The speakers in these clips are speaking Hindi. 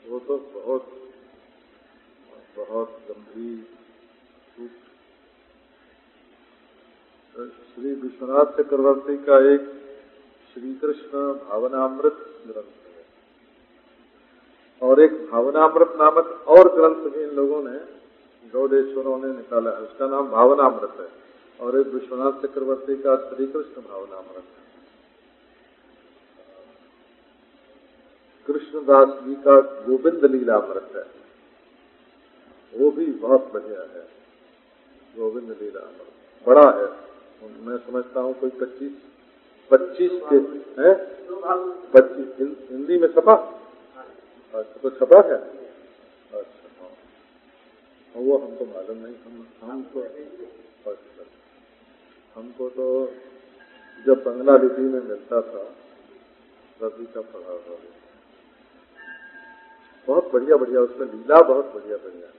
वो तो बहुत बहुत गंभीर रूप। श्री विश्वनाथ चक्रवर्ती का एक श्री कृष्ण भावनामृत ग्रंथ है और एक भावनामृत नामक और ग्रंथ भी इन लोगों ने गौडेश्वरों ने निकाला है, उसका नाम भावनामृत है। और एक विश्वनाथ चक्रवर्ती का श्री कृष्ण भावनामृत है। कृष्णदास जी का गोविंद लीलामृत है, वो भी बहुत बढ़िया है। गोविंद लीलामृत बड़ा है, मैं समझता हूँ कोई 25 के हैं, 25 हिंदी में छपा। अच्छा, तो छपा है। अच्छा, हाँ, वो हमको मालूम नहीं। हमको तो जब बंगला लिपि में मिलता था रवि का पढ़ा हुआ, बहुत बढ़िया बढ़िया, उसमें लीला बहुत बढ़िया बढ़िया।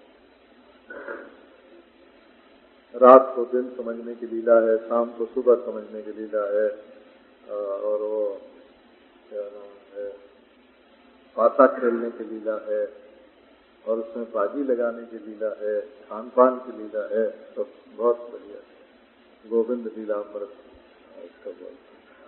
रात को दिन समझने की लीला है, शाम को सुबह समझने की लीला है, और वो क्या नाम है, पासा खेलने की लीला है, और उसमें बाजी लगाने की लीला है, खान पान की लीला है, तो बहुत बढ़िया है। गोविंद लीलामृत इसका बोलते।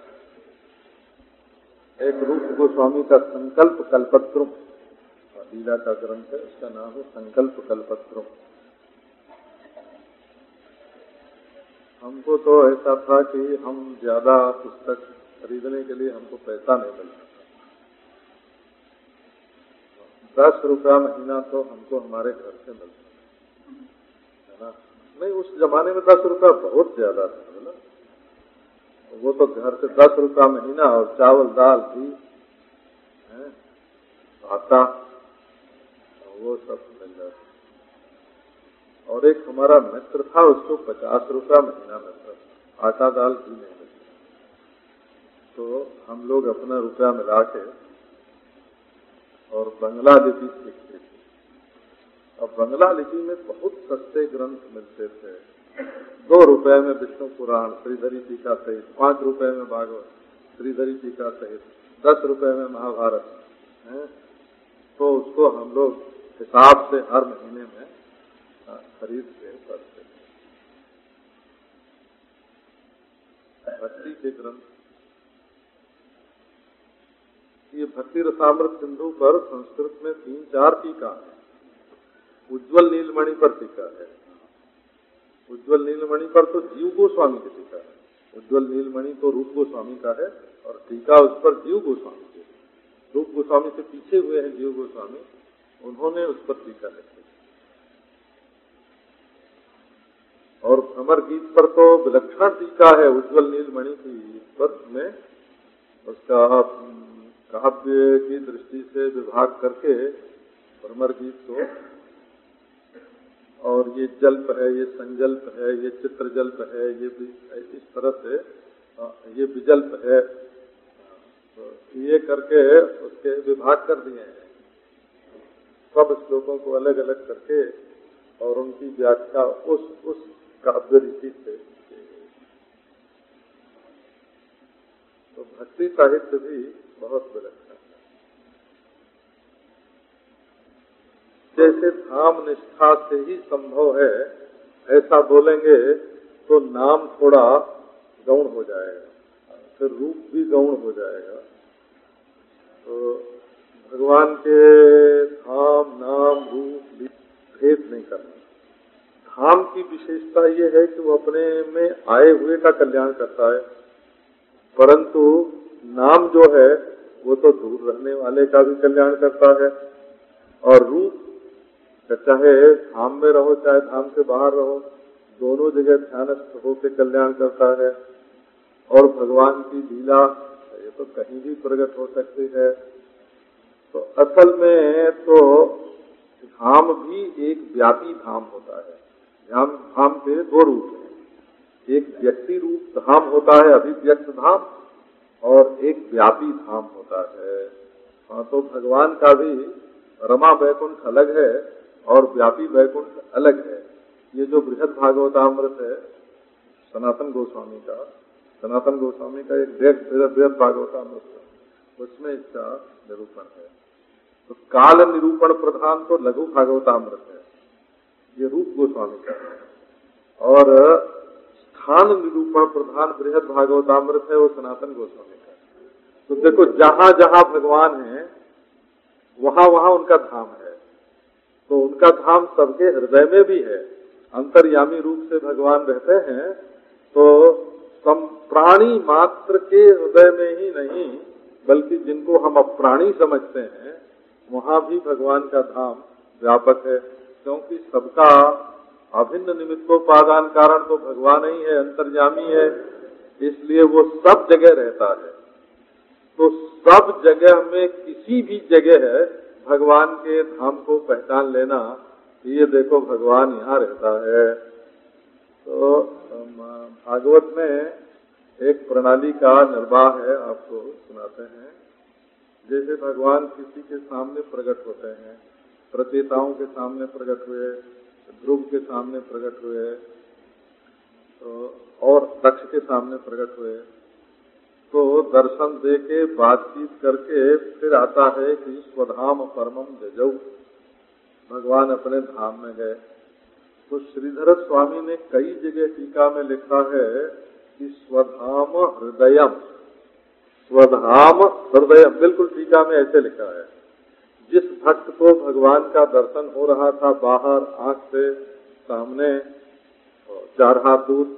एक रूप गोस्वामी का संकल्प कल्पत्रुम लीला का ग्रंथ है, उसका नाम है संकल्प कल्पत्रुम। हमको तो ऐसा था कि हम ज्यादा पुस्तक खरीदने के लिए हमको पैसा नहीं मिलता था। 10 रुपया महीना तो हमको हमारे घर से मिलता है ना। नहीं, उस जमाने में 10 रुपया बहुत ज्यादा था ना। वो तो घर से 10 रुपया महीना और चावल दाल भी आटा वो सब मिल जाता। और एक हमारा मित्र था, उसको 50 रुपया महीना मिलता था, आटा दाल भी नहीं मिलता। तो हम लोग अपना रुपया मिला के और बंगला लिपि सीखते थे। अब बंगला लिपि में बहुत सस्ते ग्रंथ मिलते थे। 2 रुपए में विष्णु पुराण श्रीधरी टीका सहित, 5 रुपए में भागवत श्रीधरी टीका सहित, 10 रुपए में महाभारत है। तो उसको हम लोग हिसाब से हर महीने में खरीद के पढ़ते थे। भक्ति के ग्रंथ, ये भक्ति रसामृत सिंधु पर संस्कृत में 3-4 टीका है। उज्ज्वल नीलमणि पर टीका है। उज्ज्वल नीलमणि पर तो जीव गोस्वामी की टीका है। उज्ज्वल नीलमणि तो रूप गोस्वामी का है और टीका उस पर जीव गोस्वामी की। रूप गोस्वामी से पीछे हुए हैं जीव गोस्वामी, उन्होंने उस पर टीका लिखी। और भ्रमर गीत पर तो विलक्षण टीका है उज्ज्वल नीलमणि की पर में, उसका काव्य की दृष्टि से विभाग करके भ्रमर गीत को, और ये जल्प है, ये संजल्प है, ये चित्र जल्प है, ये इस तरह से ये विजल्प है, तो ये करके उसके विभाग कर दिए हैं। सब श्लोकों को अलग अलग करके और उनकी व्याख्या उस काव्य रीति से। तो भक्ति साहित्य भी बहुत विलक्षण है। जैसे धाम निष्ठा से ही संभव है, ऐसा बोलेंगे तो नाम थोड़ा गौण हो जाएगा, फिर रूप भी गौण हो जाएगा। तो भगवान के धाम नाम रूप भेद नहीं करना। धाम की विशेषता ये है कि वो अपने में आए हुए का कल्याण करता है, परंतु नाम जो है वो तो दूर रहने वाले का भी कल्याण करता है। और रूप चाहे धाम में रहो चाहे धाम से बाहर रहो, दोनों जगह ध्यानस्थ होकर कल्याण करता है। और भगवान की लीला ये तो कहीं भी प्रकट हो सकती है। तो असल में तो धाम भी एक व्यापी धाम होता है। धाम के 2 रूप हैं, एक व्यक्ति रूप धाम होता है अभिव्यक्त धाम, और एक व्यापी धाम होता है। हाँ, तो भगवान का भी रमा वैकुंठ अलग है और व्यापी वैकुंठ अलग है। ये जो बृहद भागवतामृत है सनातन गोस्वामी का एक बृहद भागवतामृत, उसमें इसका निरूपण है। तो काल निरूपण प्रधान तो लघु भागवतामृत है, ये रूप गोस्वामी का है, और स्थान निरूपण प्रधान बृहद भागवतामृत है, वो सनातन गोस्वामी का है। तो देखो जहां जहां भगवान है वहां वहां उनका धाम है, तो उनका धाम सबके हृदय में भी है। अंतर्यामी रूप से भगवान रहते हैं, तो प्राणी मात्र के हृदय में ही नहीं बल्कि जिनको हम अप्राणी समझते हैं वहां भी भगवान का धाम व्यापक है, क्योंकि सबका अभिन्न निमित्तोपादान कारण तो भगवान ही है, अंतर्यामी है, इसलिए वो सब जगह रहता है। तो सब जगह में किसी भी जगह है भगवान के धाम को पहचान लेना, ये देखो भगवान यहाँ रहता है। तो भागवत में एक प्रणाली का निर्वाह है, आपको सुनाते हैं। जैसे भगवान किसी के सामने प्रकट होते हैं, प्रचेताओं के सामने प्रकट हुए, ध्रुव के सामने प्रकट हुए, तो और दक्ष के सामने प्रकट हुए, तो दर्शन दे के बातचीत करके फिर आता है कि स्वधाम परमम जजऊ, भगवान अपने धाम में गए। तो श्रीधर स्वामी ने कई जगह टीका में लिखा है कि स्वधाम हृदयम, स्वधाम हृदयम, बिल्कुल टीका में ऐसे लिखा है। जिस भक्त को भगवान का दर्शन हो रहा था बाहर आंख से सामने 4 हाथ दूर,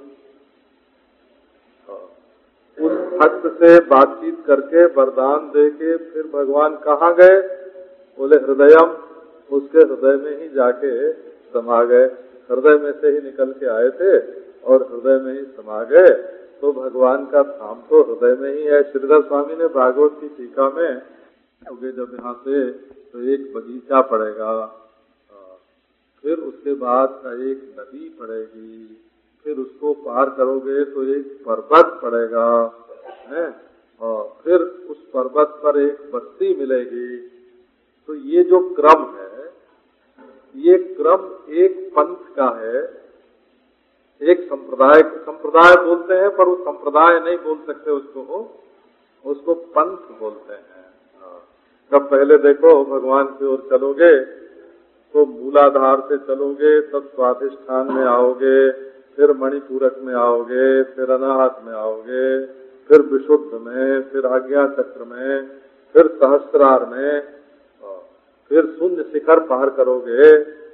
उस भक्त से बातचीत करके वरदान देके फिर भगवान कहाँ गए? बोले हृदयम, उसके हृदय में ही जाके समा गए। हृदय में से ही निकल के आए थे और हृदय में ही समा गए। तो भगवान का धाम तो हृदय में ही है। श्रीधर स्वामी ने भागवत की टीका में जब यहाँ से तो एक बगीचा पड़ेगा, फिर उसके बाद एक नदी पड़ेगी, फिर उसको पार करोगे तो एक पर्वत पड़ेगा है, और फिर उस पर्वत पर एक बस्ती मिलेगी। तो ये जो क्रम है, ये क्रम एक पंथ का है, एक संप्रदाय बोलते हैं, पर वो संप्रदाय नहीं बोल सकते उसको पंथ बोलते हैं। तब पहले देखो भगवान की ओर चलोगे तो मूलाधार से चलोगे, तब स्वाधिष्ठान में आओगे, फिर मणिपूरक में आओगे, फिर अनाहत में आओगे, फिर विशुद्ध में, फिर आज्ञा चक्र में, फिर सहस्त्रार में, फिर शून्य शिखर पार करोगे।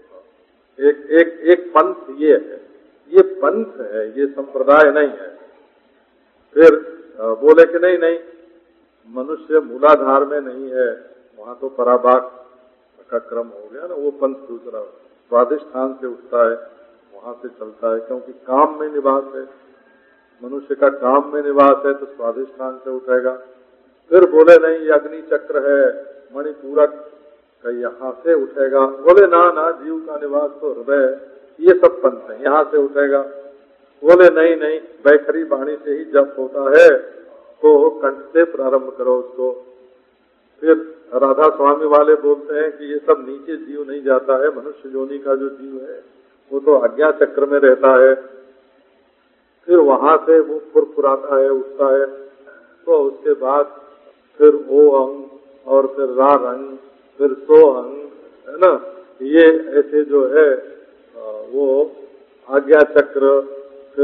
एक पंथ ये है, ये पंथ है, ये संप्रदाय नहीं है। फिर बोले कि नहीं मनुष्य मूलाधार में नहीं है, वहां तो पराभाग का क्रम हो गया ना, वो पंथ दूसरा स्वाधिष्ठान से उठता है, वहां से चलता है, क्योंकि काम में निवास है, मनुष्य का काम में निवास है तो स्वाधिष्ठान से उठेगा। फिर बोले नहीं ये अग्नि चक्र है, मणिपूरक का यहाँ से उठेगा। बोले ना जीव का निवास तो हृदय, ये सब पंथ है, यहाँ से उठेगा। बोले नहीं बैखरी वाणी से ही जप होता है, तो कंठ से प्रारंभ करो उसको। फिर राधा स्वामी वाले बोलते हैं कि ये सब नीचे जीव नहीं जाता है, मनुष्य योनि का जो जीव है वो तो आज्ञा चक्र में रहता है। फिर वहां से वो फुरफुराता है, उठता है, तो उसके बाद फिर ओ अंग और फिर रा रंग, फिर सो अंग, है ना, ये ऐसे जो है वो आज्ञा चक्र, फिर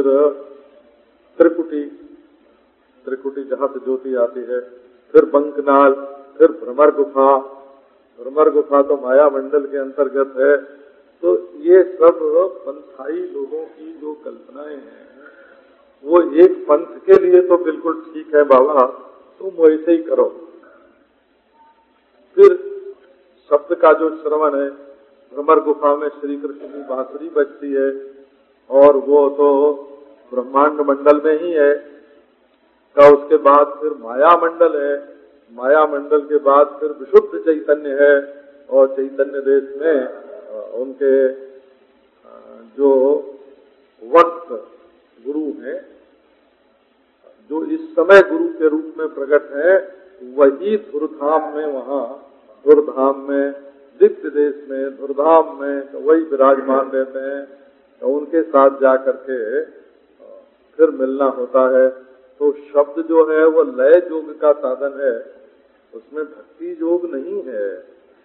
त्रिकुटी जहाँ से ज्योति आती है, फिर बंकनाल, फिर भ्रमर गुफा तो माया मंडल के अंतर्गत है। तो ये सब पंथाई लोगों की जो कल्पनाएं हैं वो एक पंथ के लिए तो बिल्कुल ठीक है बाबा, तुम वैसे ही करो। फिर शब्द का जो श्रवण है, भ्रमर गुफा में श्री कृष्ण की बांसुरी बजती है और वो तो ब्रह्मांड मंडल में ही है। का उसके बाद फिर माया मंडल है, माया मंडल के बाद फिर विशुद्ध चैतन्य है, और चैतन्य देश में उनके जो वक्त गुरु हैं, जो इस समय गुरु के रूप में प्रकट है, वही धुरधाम में, वहाँ धुरधाम में, दिव्य देश में, धुरधाम में तो वही विराजमान रहते हैं। तो उनके साथ जा करके फिर मिलना होता है। तो शब्द जो है वो लय योग का साधन है, उसमें भक्ति योग नहीं है।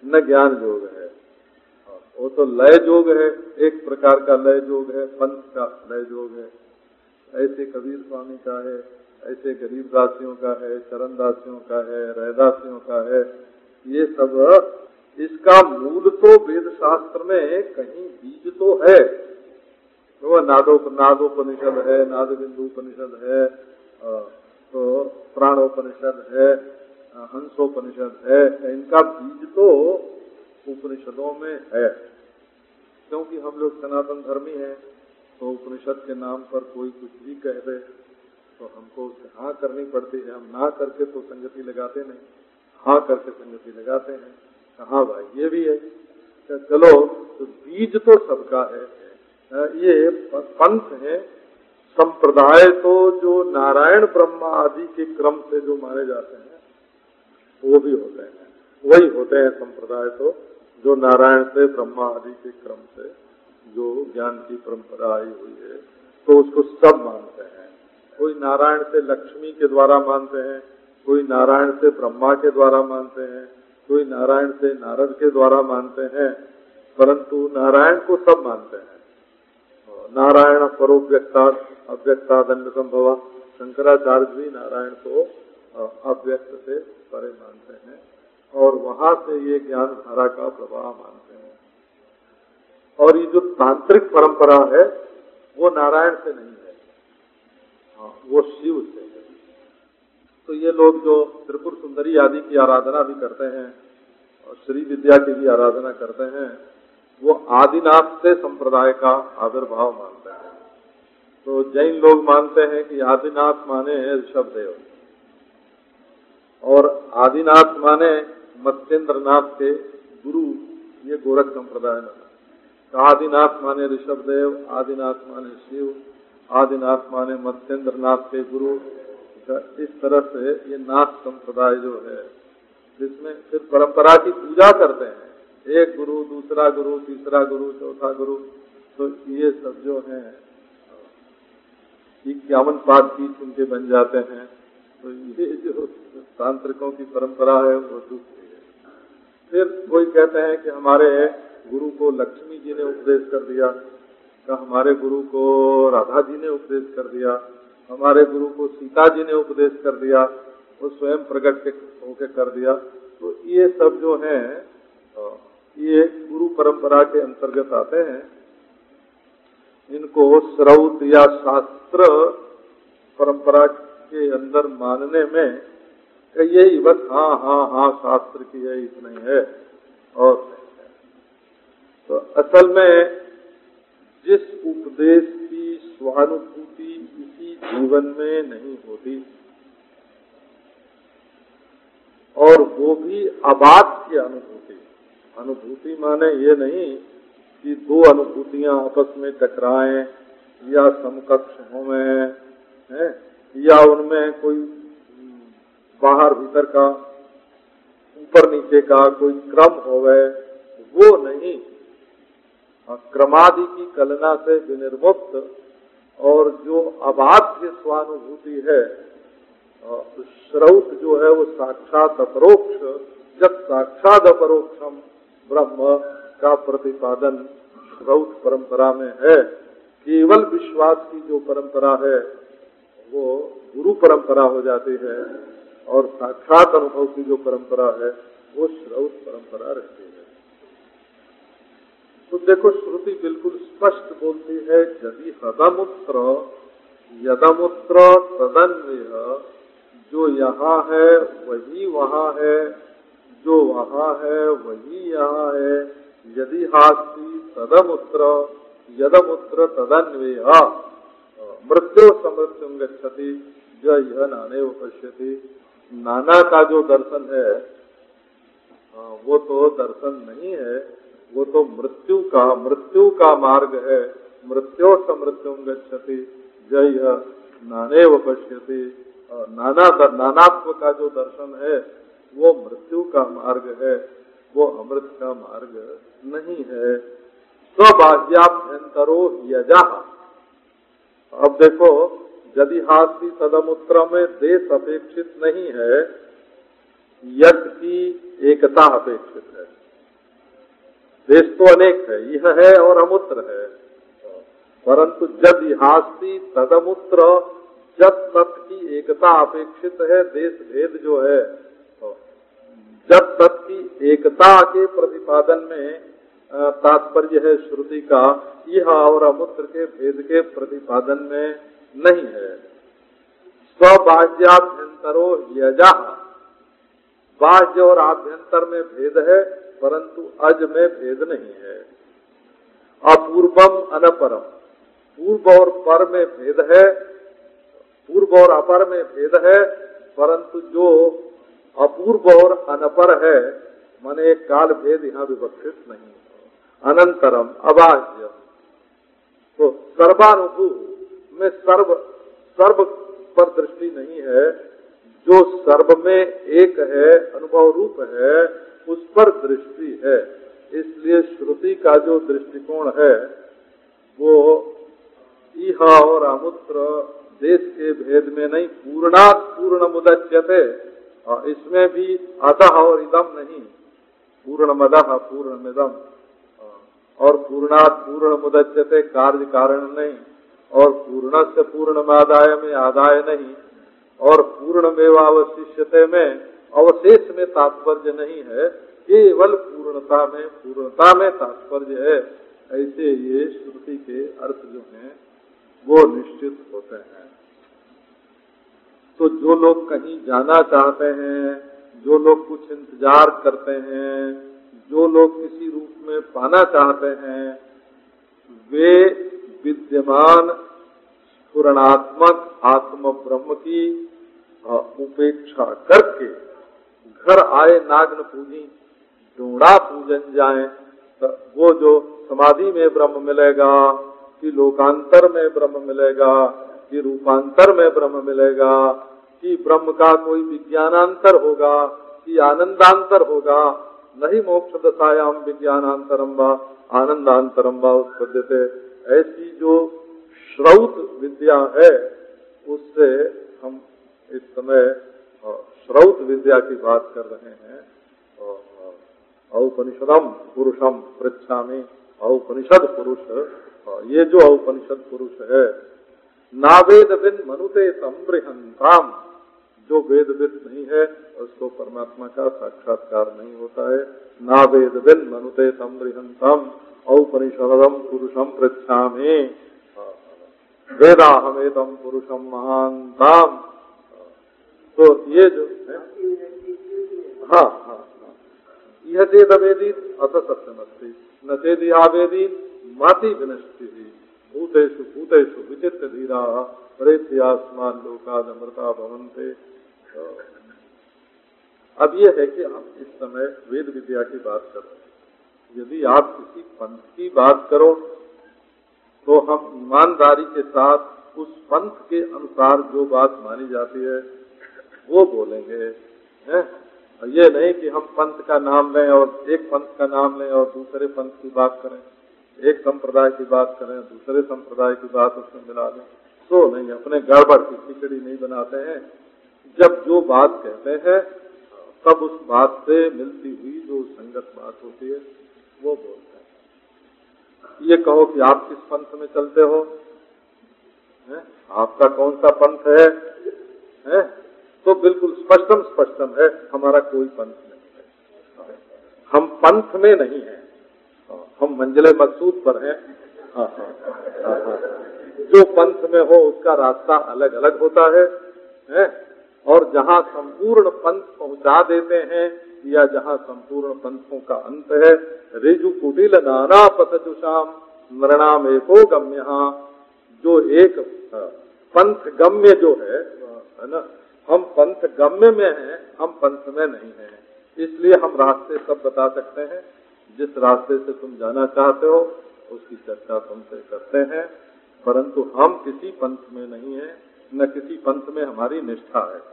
न ज्ञान योग है। वो तो लय योग है, एक प्रकार का लय योग है, पंथ का लय योग है। ऐसे कबीर स्वामी का है, ऐसे गरीब दासियों का है, चरण दासियों का है, रैदासियों का है। ये सब इसका मूल तो वेद शास्त्र में कहीं बीज तो है। वो नादोपनिषद है, नाद बिंदुपनिषद है, तो प्राणोपनिषद है, हंसोपनिषद है। इनका बीज तो उपनिषदों में है। क्योंकि हम लोग सनातन धर्मी हैं, तो उपनिषद के नाम पर कोई कुछ भी कह दे तो हमको हाँ करनी पड़ती है। हम ना करके तो संगति लगाते नहीं, हाँ करके संगति लगाते हैं। हाँ भाई ये भी है, चलो तो बीज तो सबका है। ये पंथ है, संप्रदाय तो जो नारायण ब्रह्मा आदि के क्रम से जो माने जाते हैं वो भी होते हैं, वही होते हैं संप्रदाय तो जो नारायण से ब्रह्मा आदि के क्रम से जो ज्ञान की परंपरा आई हुई है, तो उसको सब मानते हैं। कोई नारायण से लक्ष्मी के द्वारा मानते हैं, कोई नारायण से ब्रह्मा के द्वारा मानते हैं, कोई नारायण से नारद के द्वारा मानते हैं, परंतु नारायण को सब मानते हैं। नारायण परोव्यक्ता अव्यक्ता दंड संभवा, शंकराचार्य भी नारायण को अव्यक्त से परे मानते हैं और वहां से ये ज्ञान धारा का प्रवाह मानते हैं। और ये जो तांत्रिक परंपरा है वो नारायण से नहीं है, वो शिव से है। तो ये लोग जो त्रिपुर सुंदरी आदि की आराधना भी करते हैं और श्री विद्या की भी आराधना करते हैं, वो आदिनाथ से संप्रदाय का आविर्भाव मानते हैं। तो जैन लोग मानते हैं कि आदिनाथ माने ऋषभ देव और आदिनाथ माने मत्स्येंद्रनाथ के गुरु, ये गोरख संप्रदाय में। आदिनाथ माने ऋषभ देव, आदिनाथ माने शिव, आदिनाथ माने मत्स्येंद्रनाथ के गुरु। इस तरह से ये नाथ संप्रदाय जो है, जिसमें फिर परंपरा की पूजा करते हैं, एक गुरु, दूसरा गुरु, तीसरा गुरु, चौथा गुरु। तो ये सब जो है 51 पाठ की उनके बन जाते हैं। तो ये जो तांत्रिकों की परंपरा है वो दूसरी है। फिर कोई कहते हैं कि हमारे गुरु को लक्ष्मी जी ने उपदेश कर दिया, का हमारे गुरु को राधा जी ने उपदेश कर दिया, हमारे गुरु को सीता जी ने उपदेश कर दिया, वो स्वयं प्रकट होकर कर दिया। तो ये सब जो है ये गुरु परंपरा के अंतर्गत आते हैं। इनको श्रौत या शास्त्र परंपरा के अंदर मानने में यही बस हाँ हाँ हाँ शास्त्र की है, इतना ही है और नहीं है। तो असल में जिस उपदेश की स्वानुभूति इसी जीवन में नहीं होती, और वो भी अबाध की अनुभूति। अनुभूति माने ये नहीं कि दो अनुभूतियां आपस में टकराएं या समकक्ष हों, या उनमें कोई बाहर भीतर का, ऊपर नीचे का कोई क्रम होवे, वो नहीं। क्रमादि की कलना से विनिर्मुक्त और जो अबाध्य स्वानुभूति है, श्रौत जो है वो साक्षात अपरोक्ष, जब साक्षात अपरोक्षम ब्रह्म का प्रतिपादन श्रौत परंपरा में है। केवल विश्वास की जो परंपरा है वो गुरु परंपरा हो जाती है और साक्षात अनुभव की जो परंपरा है वो श्रौत परंपरा रहती है। तो देखो श्रुति बिल्कुल स्पष्ट बोलती है, यदि हदमुत्र यदमुत्र तदन्वय, जो यहाँ है वही वहाँ है, जो वहाँ है वही यहाँ है। यदि हास्ति तदमुत्र यदमुत्र तदन्वय, मृत्यु समृत्युं गच्छति यह नाने पश्यति। नाना का जो दर्शन है वो तो दर्शन नहीं है, वो तो मृत्यु का मार्ग है। मृत्यु समृत्युं गच्छति यह नाने पश्यति। नानात्व का जो दर्शन है वो मृत्यु का मार्ग है, वो अमृत का मार्ग नहीं है। स्वबाह्याभ्यंतरो यजा। अब देखो यदि हास्ति तदमुत्र में देश अपेक्षित नहीं है, यद की एकता अपेक्षित है। देश तो अनेक है, यह है और अमुत्र है, परंतु जद इहास्ती तदमुत्र जद तत् की एकता अपेक्षित है। देश भेद जो है जब तत् की एकता के प्रतिपादन में तात्पर्य है श्रुति का, यह और अमुत्र के भेद के प्रतिपादन में नहीं है। स्वबाह्याभ्यंतरो यजा, बाह्य और आभ्यंतर में भेद है परंतु अज में भेद नहीं है। अपूर्वम अनपरम, पूर्व और पर में भेद है, पूर्व और अपर में भेद है, परंतु जो अपूर्व और अनपर है माने काल भेद यहाँ विवक्षित नहीं। अनंतरम अबाह्य, तो सर्वानुभूव में सर्व पर दृष्टि नहीं है, जो सर्व में एक है, अनुभव रूप है, उस पर दृष्टि है। इसलिए श्रुति का जो दृष्टिकोण है वो इह और अमुत्र देश के भेद में नहीं, पूर्णात् पूर्णमुदच्यते, और इसमें भी अतः और इदम नहीं, पूर्णमदः पूर्णमिदम, और पूर्णात् पूर्णमुदच्यते कार्य कारण नहीं, और पूर्णस्य पूर्णमादाय में आदाय नहीं, और पूर्णमेवावशिष्यते में अवशेष में तात्पर्य नहीं है, केवल पूर्णता में तात्पर्य है। ऐसे ये श्रुति के अर्थ जो हैं वो निश्चित होते हैं। तो जो लोग कहीं जाना चाहते हैं, जो लोग कुछ इंतजार करते हैं, जो लोग किसी रूप में पाना चाहते हैं, वे विद्यमान स्फुरणात्मक आत्म ब्रह्म की उपेक्षा करके घर आए नाग्न पूजी डूढ़ा पूजन जाए, तो वो जो समाधि में ब्रह्म मिलेगा, कि लोकांतर में ब्रह्म मिलेगा, कि रूपांतर में ब्रह्म मिलेगा, कि ब्रह्म का कोई विज्ञानांतर होगा, कि आनंदांतर होगा, नहीं मोक्ष दशायाम विज्ञानांतरम व आनंदांतरम व उत्पद्यते। ऐसी जो श्रौत विद्या है उससे हम इस समय श्रौत विद्या की बात कर रहे हैं। औपनिषदम पुरुषम पृच्छामि, औपनिषद पुरुष, ये जो औपनिषद पुरुष है, नावेद विन मनुते तम बृहंताम, जो वेदविद नहीं है उसको परमात्मा का साक्षात्कार नहीं होता है। नावेद विन मनुते तम बृहंतम औपनिषदम पुरुषम पृच्छामि, वेदाहमेतम पुरुषम महांताम। तो ये जो है, हाँ हाँ, यह चेदवेदीत अथ सत्यमस्ति न चेदिहावेदी माति विनष्टि भूतेषु भूतेषु विचित्र धीरा प्रेत्यास्मान लोकादमृता भवन्ते। अब यह है कि हम इस समय वेद विद्या की बात कर रहे हैं। यदि आप किसी पंथ की बात करो तो हम ईमानदारी के साथ उस पंथ के अनुसार जो बात मानी जाती है वो बोलेंगे, हैं? ये नहीं कि हम पंथ का नाम लें और एक पंथ का नाम लें और दूसरे पंथ की बात करें, एक संप्रदाय की बात करें दूसरे संप्रदाय की बात उसमें मिला दें, तो नहीं, अपने गड़बड़ की खिचड़ी नहीं बनाते हैं। जब जो बात कहते हैं तब उस बात से मिलती हुई जो संगत बात होती है वो बोलते हैं। ये कहो कि आप किस पंथ में चलते हो, है? आपका कौन सा पंथ है? तो बिल्कुल स्पष्टम है, हमारा कोई पंथ नहीं है, हम पंथ में नहीं हैं, हम मंजिले मकसूद पर हैं। जो पंथ में हो उसका रास्ता अलग अलग होता है, और जहाँ संपूर्ण पंथ पहुँचा देते हैं या जहाँ संपूर्ण पंथों का अंत है, ऋजु कुटिल नाना पथजुषाम नृणाम एको गम्य, जो एक पंथ गम्य जो है ना, हम पंथ गम्य में हैं, हम पंथ में नहीं हैं। इसलिए हम रास्ते सब बता सकते हैं, जिस रास्ते से तुम जाना चाहते हो उसकी चर्चा तुमसे करते हैं, परंतु हम किसी पंथ में नहीं हैं, न किसी पंथ में हमारी निष्ठा है।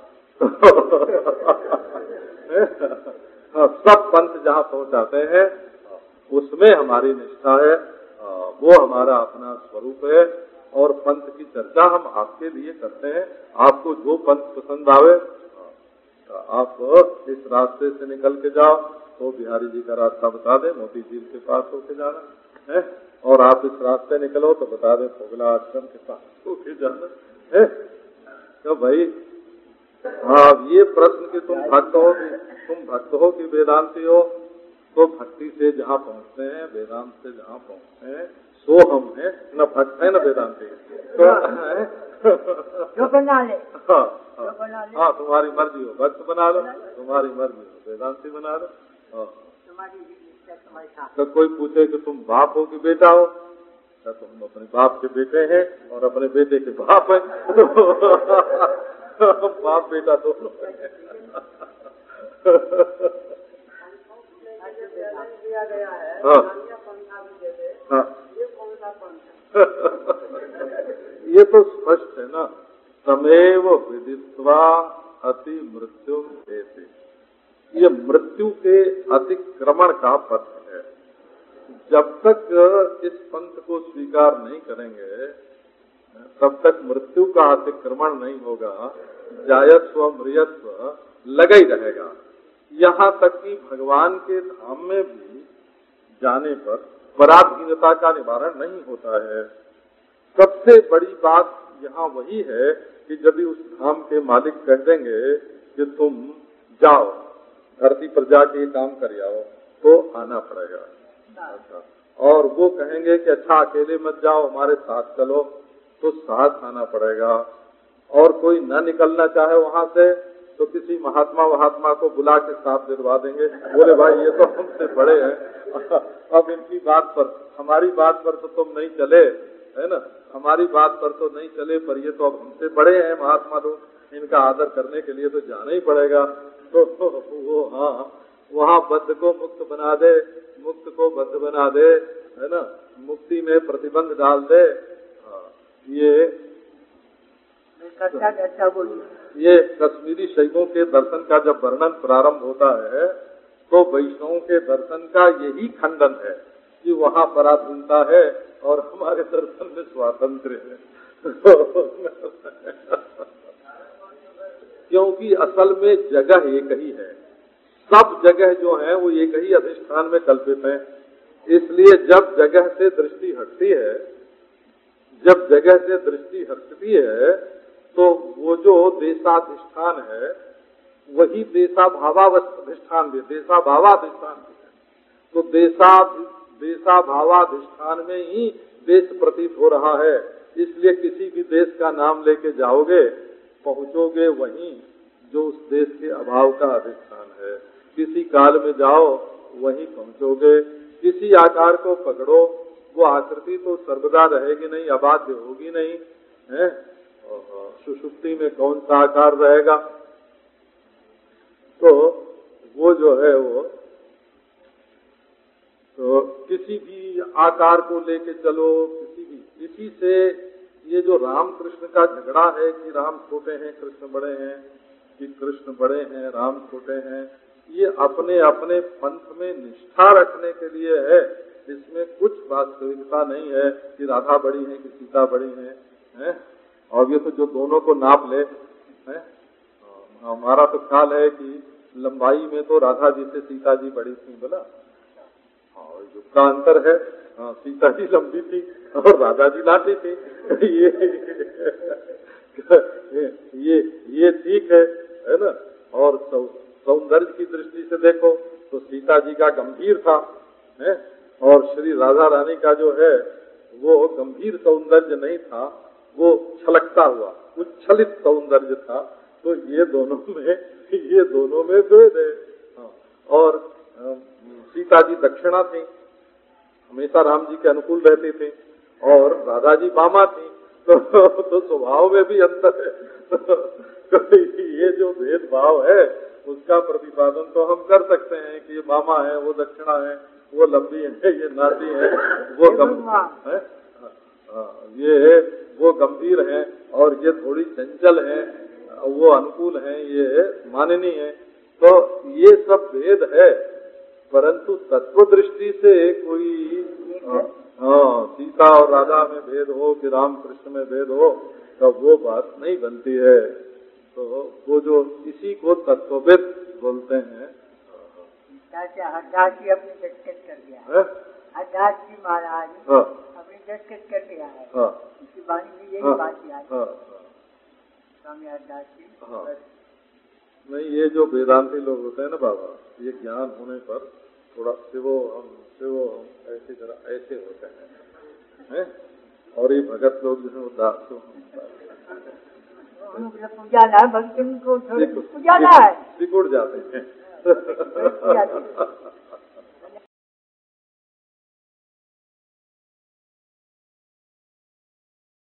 सब पंथ जहाँ पहुँचाते हैं उसमें हमारी निष्ठा है, वो हमारा अपना स्वरूप है, और पंथ की चर्चा हम आपके लिए करते हैं। आपको जो पंथ पसंद आवे आप इस रास्ते से निकल के जाओ, आपको बिहारी जी का रास्ता बता दें, मोती झील के पास होके जाना है, और आप इस रास्ते निकलो तो बता दें फोगला आश्रम के पास होके जाना है। तो भाई हाँ, ये प्रश्न कि तुम भक्त हो कि वेदांती हो, तो भक्ति से जहाँ पहुँचते हैं, वेदांत से जहाँ पहुँचते हैं, सो हम है, न भक्त है न वेदांती। तो बना ले। हाँ, तुम्हारी मर्जी हो, भक्त बना लो, तुम्हारी मर्जी हो वेदांती बना लो। तो कोई पूछे कि तुम बाप हो कि बेटा हो, तो तुम अपने बाप के बेटे हैं और अपने बेटे के बाप हैं। बाप बेटा दोनों हैं। हाँ, हाँ। ये तो स्पष्ट है ना, तमेव विदित्वा अति मृत्यु देते। ये मृत्यु के अतिक्रमण का पथ है। जब तक इस पंथ को स्वीकार नहीं करेंगे, तब तक मृत्यु का अतिक्रमण नहीं होगा। जायस्व मृयस्व लगा ही रहेगा। यहाँ तक कि भगवान के धाम में भी जाने पर पराधीनता का निवारण नहीं होता है। सबसे बड़ी बात यहाँ वही है कि यदि उस धाम के मालिक कह देंगे कि तुम जाओ, धरती पर जाके काम कर आओ, तो आना पड़ेगा। और वो कहेंगे कि अच्छा अकेले मत जाओ, हमारे साथ चलो, तो साथ आना पड़ेगा। और कोई न निकलना चाहे वहाँ से, तो किसी महात्मा को बुला के साथ दिलवा देंगे। बोले भाई ये तो हमसे बड़े हैं, अब इनकी बात पर, हमारी बात पर तो तुम नहीं चले, है ना, हमारी बात पर तो नहीं चले, पर ये तो अब हमसे बड़े हैं महात्मा लोग, इनका आदर करने के लिए तो जाना ही पड़ेगा। तो वो हाँ, वहाँ बद्ध को मुक्त बना दे, मुक्त को बद्ध बना दे, है ना, मुक्ति में प्रतिबंध डाल दे। ये कश्मीरी शैवों के दर्शन का जब वर्णन प्रारंभ होता है, तो वैष्णवों के दर्शन का यही खंडन है कि वहाँ पराधीनता है और हमारे दर्शन में स्वातंत्र्य है। क्योंकि असल में जगह एक ही है, सब जगह जो है वो एक ही अधिष्ठान में कल्पित है। इसलिए जब जगह से दृष्टि हटती है, जब जगह से दृष्टि हटती है, तो वो जो देशाधिष्ठान है वही देशाभावाधिष्ठान भी, देशाभावाधिष्ठान भी है। तो देशाभावाधिष्ठान में ही देश प्रतीत हो रहा है। इसलिए किसी भी देश का नाम लेके जाओगे, पहुंचोगे वहीं जो उस देश के अभाव का अधिष्ठान है। किसी काल में जाओ वहीं पहुंचोगे। किसी आकार को पकड़ो, वो आकृति तो सर्वदा रहेगी नहीं, अबाध्य होगी नहीं है। सुषुप्ति में कौन सा आकार रहेगा? तो वो जो है वो तो किसी भी आकार को लेके चलो, इसी से ये जो राम कृष्ण का झगड़ा है कि राम छोटे हैं कृष्ण बड़े हैं, कि कृष्ण बड़े हैं राम छोटे हैं, ये अपने अपने पंथ में निष्ठा रखने के लिए है। इसमें कुछ वास्तविकता नहीं है कि राधा बड़ी है कि सीता बड़ी है? और ये तो जो दोनों को नाप ले है। हमारा तो ख्याल है कि लंबाई में तो राधा जी से सीता जी बड़ी थी, बोला और युग का अंतर है। सीता जी लंबी थी और राधा जी लाटी थी। ये ठीक है ना। और सौंदर्य की दृष्टि से देखो तो सीता जी का गंभीर था है, और श्री राधा रानी का जो है वो गंभीर सौंदर्य नहीं था, वो छलकता हुआ उच्छलित सौंदर्य था। तो ये दोनों में भेद है। और सीता जी दक्षिणा थी, हमेशा राम जी के अनुकूल रहती थी, और राधा जी बामा थी, तो स्वभाव में भी अंतर है। तो ये जो भेदभाव है उसका प्रतिपादन तो हम कर सकते हैं कि ये बामा है, वो दक्षिणा है, वो लंबी है, ये नाटी है, वो गंभीर है, ये वो गंभीर है, और ये थोड़ी चंचल है, वो अनुकूल है, ये माननीय है। तो ये सब भेद है, परंतु तत्व दृष्टि से कोई सीता और राधा में भेद हो कि राम कृष्ण में भेद हो, तो वो बात नहीं बनती है। तो वो जो इसी को तत्ववेद बोलते हैं। हरदास जी अपनी दस्तखत कर दिया है। हरदास जी महाराज अपनी दस्तखत कर दिया है। उसकी वाणी में यही बात है। स्वामी हरदास जी। नहीं, ये जो वेदांती लोग होते हैं ना बाबा, ये ज्ञान होने पर थोड़ा शिवो हम ऐसी तरह ऐसे होते हैं, और ये भगत लोग जो है वो दासो पूजा ना भक्तों को पूजा ना है, सिकुड़ जाते हैं।